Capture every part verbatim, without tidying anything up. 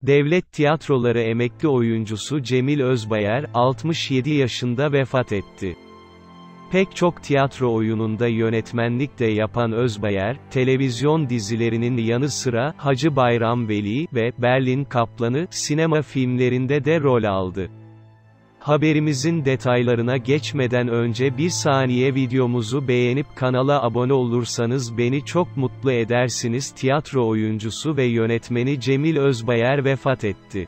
Devlet Tiyatroları emekli oyuncusu Cemil Özbayar, altmış yedi yaşında vefat etti. Pek çok tiyatro oyununda yönetmenlik de yapan Özbayar, televizyon dizilerinin yanı sıra Hacı Bayram Veli ve Berlin Kaplanı sinema filmlerinde de rol aldı. Haberimizin detaylarına geçmeden önce bir saniye videomuzu beğenip kanala abone olursanız beni çok mutlu edersiniz. Tiyatro oyuncusu ve yönetmeni Cemil Özbayar vefat etti.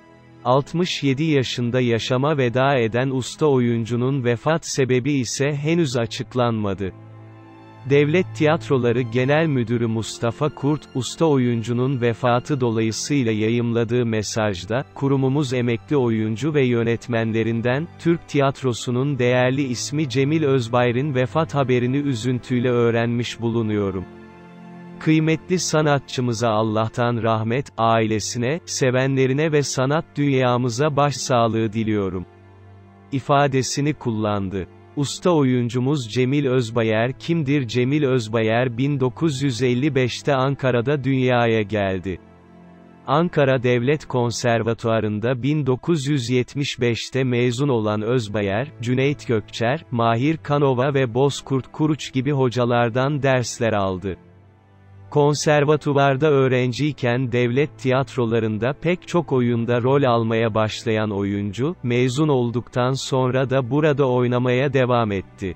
altmış yedi yaşında yaşama veda eden usta oyuncunun vefat sebebi ise henüz açıklanmadı. Devlet Tiyatroları Genel Müdürü Mustafa Kurt, usta oyuncunun vefatı dolayısıyla yayımladığı mesajda, kurumumuz emekli oyuncu ve yönetmenlerinden, Türk tiyatrosunun değerli ismi Cemil Özbayar'ın vefat haberini üzüntüyle öğrenmiş bulunuyorum. Kıymetli sanatçımıza Allah'tan rahmet, ailesine, sevenlerine ve sanat dünyamıza başsağlığı diliyorum ifadesini kullandı. Usta oyuncumuz Cemil Özbayar kimdir? Cemil Özbayar bin dokuz yüz elli beşte Ankara'da dünyaya geldi. Ankara Devlet Konservatuarı'nda bin dokuz yüz yetmiş beşte mezun olan Özbayar, Cüneyt Gökçer, Mahir Kanova ve Bozkurt Kuruç gibi hocalardan dersler aldı. Konservatuvarda öğrenciyken devlet tiyatrolarında pek çok oyunda rol almaya başlayan oyuncu, mezun olduktan sonra da burada oynamaya devam etti.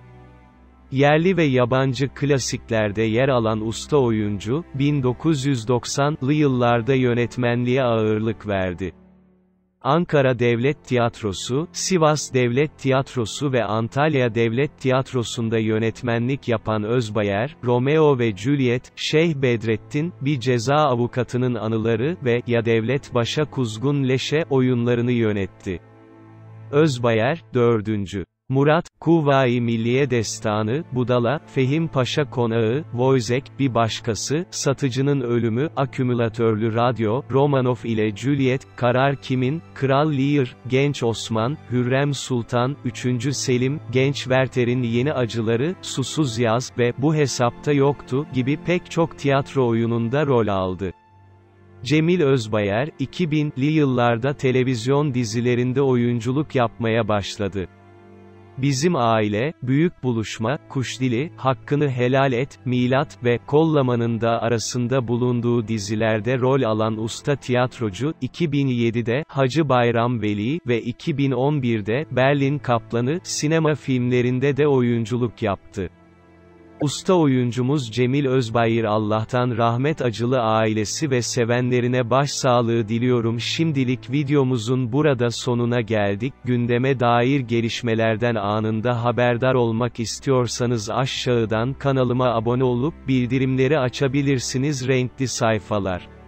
Yerli ve yabancı klasiklerde yer alan usta oyuncu, bin dokuz yüz doksanlı yıllarda yönetmenliğe ağırlık verdi. Ankara Devlet Tiyatrosu, Sivas Devlet Tiyatrosu ve Antalya Devlet Tiyatrosu'nda yönetmenlik yapan Özbayar, Romeo ve Juliet, Şeyh Bedrettin, Bir Ceza Avukatı'nın Anıları ve Ya Devlet Başa Kuzgun Leşe oyunlarını yönetti. Özbayar, dördüncü Murat, Kuvayi Milliye Destanı, Budala, Fehim Paşa Konağı, Voyzek, Bir Başkası, Satıcının Ölümü, Akümülatörlü Radyo, Romanov ile Juliet, Karar Kimin, Kral Lear, Genç Osman, Hürrem Sultan, üçüncü Selim, Genç Werther'in Yeni Acıları, Susuz Yaz ve Bu Hesapta Yoktu gibi pek çok tiyatro oyununda rol aldı. Cemil Özbayar, iki binli yıllarda televizyon dizilerinde oyunculuk yapmaya başladı. Bizim Aile, Büyük Buluşma, Kuşdili, Hakkını Helal Et, Milat ve Kollaman'ın da arasında bulunduğu dizilerde rol alan usta tiyatrocu, iki bin yedide Hacı Bayram Veli ve iki bin on birde Berlin Kaplanı sinema filmlerinde de oyunculuk yaptı. Usta oyuncumuz Cemil Özbayar Allah'tan rahmet acılı ailesi ve sevenlerine başsağlığı diliyorum. Şimdilik videomuzun burada sonuna geldik. Gündeme dair gelişmelerden anında haberdar olmak istiyorsanız aşağıdan kanalıma abone olup bildirimleri açabilirsiniz. Renkli sayfalar.